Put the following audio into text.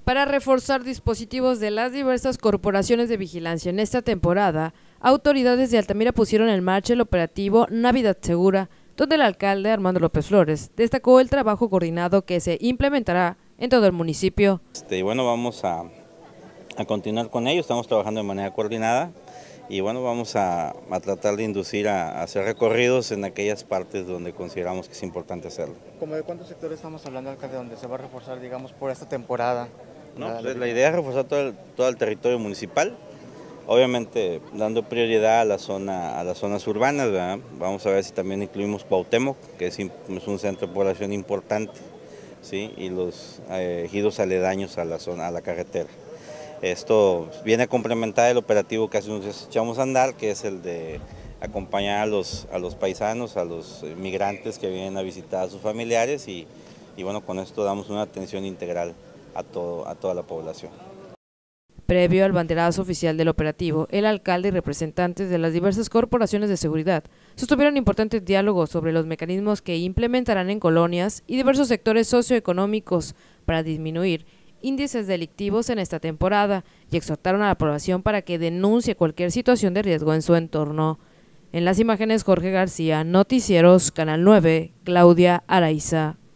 Para reforzar dispositivos de las diversas corporaciones de vigilancia en esta temporada, autoridades de Altamira pusieron en marcha el operativo Navidad Segura, donde el alcalde Armando López Flores destacó el trabajo coordinado que se implementará en todo el municipio. Bueno, vamos a continuar con ello, estamos trabajando de manera coordinada y bueno, vamos a tratar de inducir a hacer recorridos en aquellas partes donde consideramos que es importante hacerlo. ¿Cómo de cuántos sectores estamos hablando, alcalde, donde se va a reforzar, digamos, por esta temporada? No, la idea es reforzar todo el territorio municipal, obviamente dando prioridad a las zonas urbanas, ¿verdad? Vamos a ver si también incluimos Cuauhtémoc, que es un centro de población importante, ¿sí? Y los ejidos aledaños a la carretera. Esto viene a complementar el operativo que hace unos días echamos a andar, que es el de acompañar a los paisanos, a los migrantes que vienen a visitar a sus familiares y bueno, con esto damos una atención integral a toda la población. Previo al banderazo oficial del operativo, el alcalde y representantes de las diversas corporaciones de seguridad sostuvieron importantes diálogos sobre los mecanismos que implementarán en colonias y diversos sectores socioeconómicos para disminuir índices delictivos en esta temporada y exhortaron a la población para que denuncie cualquier situación de riesgo en su entorno. En las imágenes, Jorge García, Noticieros, Canal 9, Claudia Araiza.